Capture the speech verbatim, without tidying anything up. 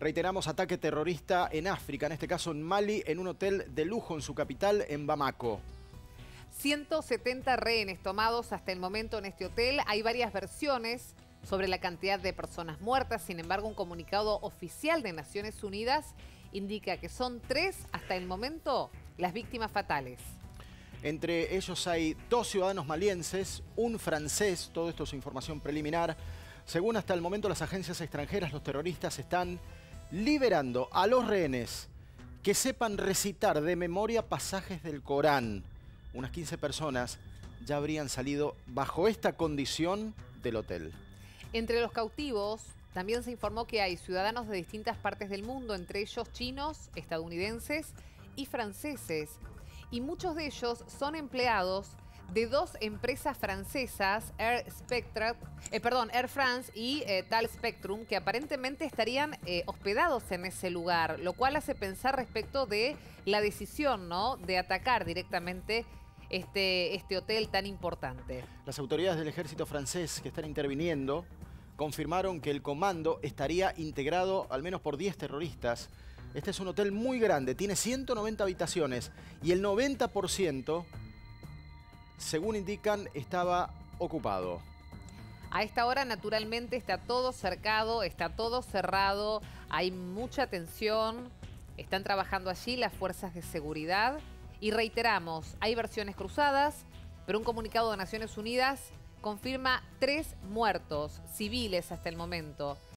Reiteramos, ataque terrorista en África, en este caso en Mali, en un hotel de lujo en su capital, en Bamako. ciento setenta rehenes tomados hasta el momento en este hotel. Hay varias versiones sobre la cantidad de personas muertas. Sin embargo, un comunicado oficial de Naciones Unidas indica que son tres hasta el momento las víctimas fatales. Entre ellos hay dos ciudadanos malienses, un francés, todo esto es información preliminar. Según hasta el momento las agencias extranjeras, los terroristas están liberando a los rehenes que sepan recitar de memoria pasajes del Corán. Unas quince personas ya habrían salido bajo esta condición del hotel. Entre los cautivos también se informó que hay ciudadanos de distintas partes del mundo, entre ellos chinos, estadounidenses y franceses. Y muchos de ellos son empleados de dos empresas francesas, Air Spectra, eh, perdón, Air France y eh, Tal Spectrum, que aparentemente estarían eh, hospedados en ese lugar, lo cual hace pensar respecto de la decisión, ¿no?, de atacar directamente este, este hotel tan importante. Las autoridades del ejército francés que están interviniendo confirmaron que el comando estaría integrado al menos por diez terroristas. Este es un hotel muy grande, tiene ciento noventa habitaciones y el noventa por ciento, según indican, estaba ocupado. A esta hora, naturalmente, está todo cercado, está todo cerrado, hay mucha tensión, están trabajando allí las fuerzas de seguridad. Y reiteramos, hay versiones cruzadas, pero un comunicado de Naciones Unidas confirma tres muertos civiles hasta el momento.